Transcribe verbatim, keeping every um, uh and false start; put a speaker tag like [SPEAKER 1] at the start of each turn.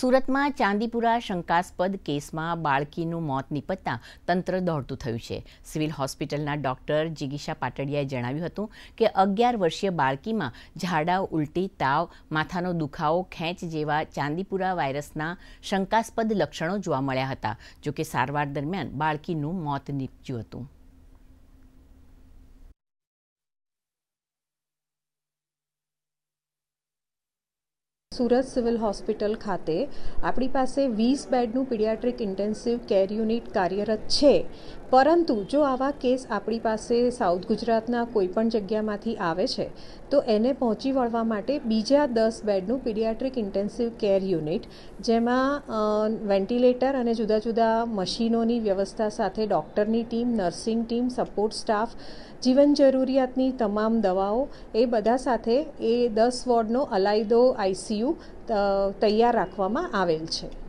[SPEAKER 1] સુરતમાં ચાંદીપુરા શંકાસ્પદ કેસમાં બાળકીનું મોત નિપજતા તંત્ર દોડતું થયું છે. સિવિલ હોસ્પિટલના ડોક્ટર જિગીશા પાટડિયાએ જણાવ્યું હતું કે અગિયાર વર્ષીય બાળકીમાં ઝાડા, ઉલટી, તાવ, માથાનો દુખાવો, ખેંચ જેવા ચાંદીપુરા વાયરસના શંકાસ્પદ લક્ષણો જોવા મળ્યા હતા. જોકે સારવાર દરમિયાન બાળકીનું મોત નીપજ્યું હતું.
[SPEAKER 2] સુરત સિવિલ હોસ્પિટલ ખાતે આપણી પાસે વીસ બેડનું પીડિયાટ્રિક ઇન્ટેન્સિવ કેર યુનિટ કાર્યરત છે, પરંતુ જો આવા કેસ આપણી પાસે સાઉથ ગુજરાતના કોઈપણ જગ્યામાંથી આવે છે તો એને પહોંચી વળવા માટે બીજા દસ બેડનું પીડિયાટ્રિક ઇન્ટેન્સિવ કેર યુનિટ, જેમાં વેન્ટિલેટર અને જુદા જુદા મશીનોની વ્યવસ્થા સાથે ડૉક્ટરની team, nursing team, support staff, જીવન જરૂરિયાતની તમામ દવાઓ, એ બધા સાથે એ દસ વોર્ડનો અલાયદો આઈસીયુ તૈયાર રાખવામાં આવેલ છે.